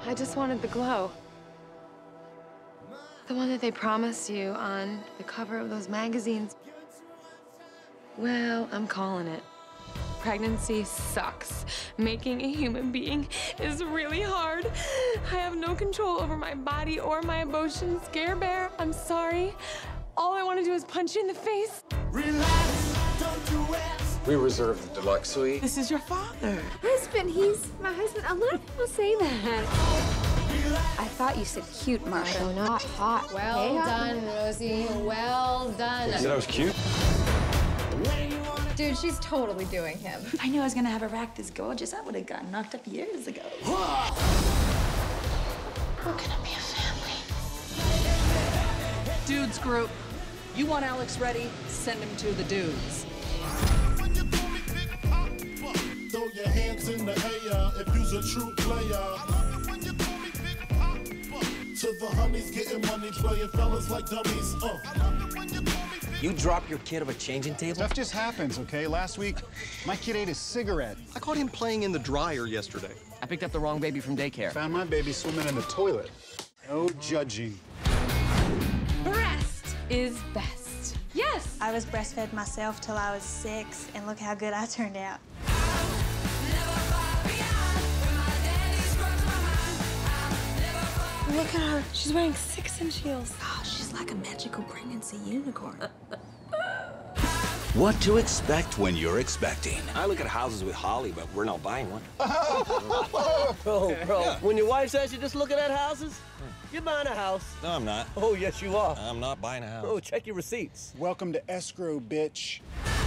I just wanted the glow. The one that they promised you on the cover of those magazines. Well, I'm calling it. Pregnancy sucks. Making a human being is really hard. I have no control over my body or my emotions. Scare Bear, I'm sorry. All I want to do is punch you in the face. Relax, don't do it. We reserve the deluxe suite. This is your father. Husband, he's my husband. A lot of people say that. I thought you said cute, Marshall. No, not hot. Well done, Rosie. Well done. You said I was cute? Dude, she's totally doing him. If I knew I was gonna have a rack this gorgeous, I would have gotten knocked up years ago. We're gonna be a family. Dudes group. You want Alex ready? Send him to the dudes. Throw your hands in the air if you's a true player. To the honeys getting money, playing fellas like dummies. You drop your kid off a changing table? Stuff just happens, okay? Last week, my kid ate a cigarette. I caught him playing in the dryer yesterday. I picked up the wrong baby from daycare. Found my baby swimming in the toilet. No judging. Breast is best. Yes! I was breastfed myself till I was 6, and look how good I turned out. Look at her. She's wearing 6-inch heels. Oh, she's like a magical pregnancy unicorn. What to expect when you're expecting. I look at houses with Holly, but we're not buying one. Bro, when your wife says you're just looking at houses, you're buying a house. No, I'm not. Oh, yes, you are. I'm not buying a house. Oh, check your receipts. Welcome to escrow, bitch.